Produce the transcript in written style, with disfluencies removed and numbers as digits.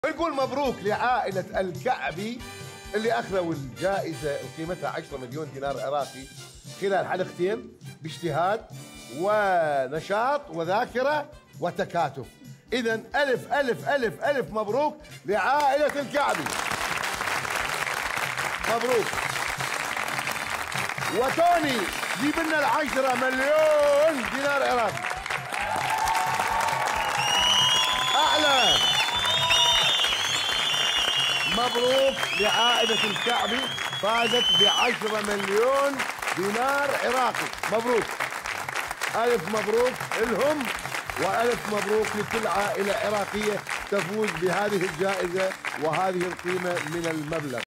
نقول مبروك لعائلة الكعبي اللي أخذوا الجائزة قيمتها 10 مليون دينار عراقي خلال حلقتين باجتهاد ونشاط وذاكرة وتكاتف. إذا ألف ألف ألف ألف مبروك لعائلة الكعبي. مبروك. وتوني جيب لنا 10 مليون دينار عراقي. أعلى. مبروك لعائلة الكعبي، فازت ب10 مليون دينار عراقي. مبروك. ألف مبروك لهم وألف مبروك لكل عائلة عراقية تفوز بهذه الجائزة وهذه القيمة من المبلغ.